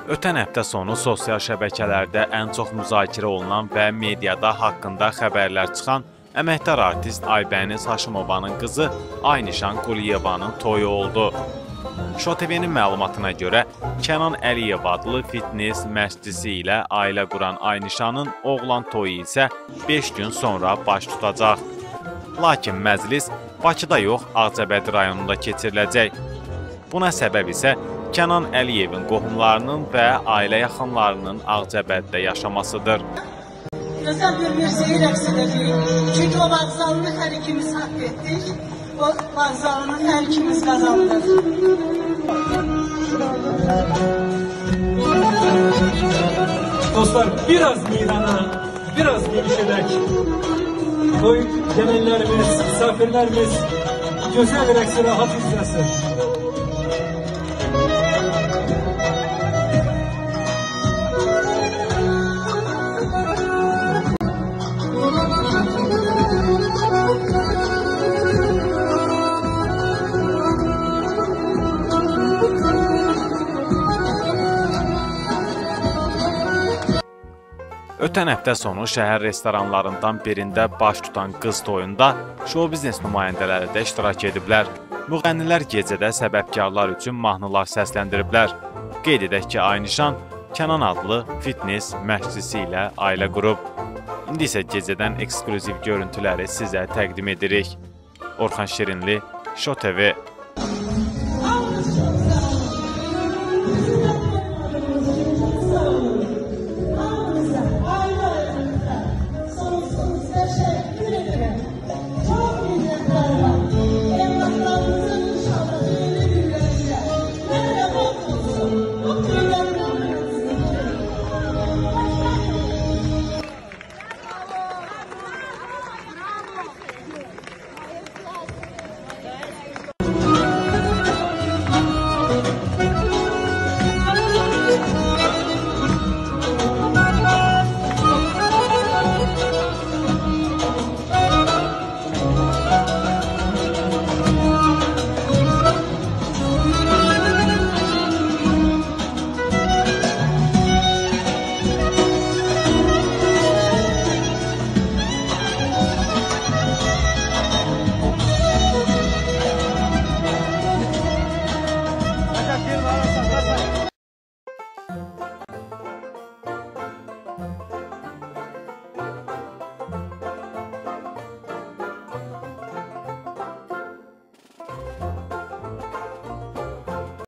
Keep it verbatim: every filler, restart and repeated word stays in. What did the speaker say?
Ötən həftə sonu sosial şəbəkələrdə ən çox müzakirə olunan və mediada haqqında xəbərlər çıxan əməkdar artist Aybəniz Haşimovanın qızı Aynişan Quliyevanın toyu oldu. Şo-TV'nin məlumatına görə Kənan Əliyev adlı fitness məşqçisi ilə ailə quran Aynişanın oğlan toyu isə beş gün sonra baş tutacaq. Lakin məclis Bakıda yox, Ağcabədi rayonunda keçiriləcək. Buna səbəb isə Kənan Əliyevin qohumlarının və ailə yaxınlarının Ağcabədidə yaşamasıdır. Gözəl bir müziği rəqs edəcəyik. Çünki o vağzalını hər ikimiz haqq etdik. O vağzalını hər ikimiz qazandık. Dostlar, biraz meydana, biraz gelişerek toy gelenlerimiz, misafirlerimiz güzel rəqsi rahat izləsin. Ötən həftə sonu şəhər restoranlarından birində baş tutan qız toyunda şou-biznes nümayəndələri də iştirak ediblər. Müğənnilər gecədə səbəbkarlar üçün mahnılar səsləndiriblər. Qeyd edək ki, Aynişan Kənan adlı fitness məşqçisi ilə ailə qurub. İndi isə gecədən eksklüziv görüntüləri sizə təqdim edirik. Orxan Şirinli, Şo-TV.